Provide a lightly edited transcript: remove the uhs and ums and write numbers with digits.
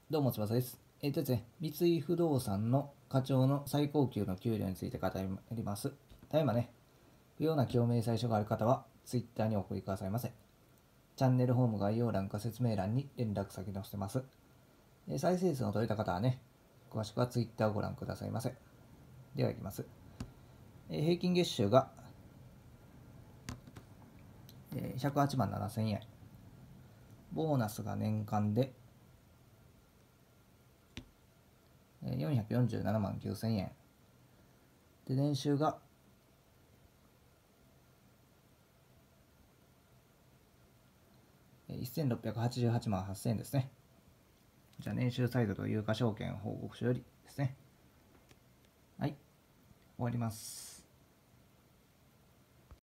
どうも、翼です。ですね、三井不動産の課長の最高級の給料について語ります。ただいまね、不要な共鳴最初がある方は、Twitter にお送りくださいませ。チャンネルホーム概要欄か説明欄に連絡先載せてます。再生数の取れた方はね、詳しくは Twitter をご覧くださいませ。では、いきます。平均月収が108万7000円。ボーナスが年間で447万9000円。で、年収が1688万8000円ですね。じゃあ、年収サイトと有価証券報告書よりですね。はい、終わります。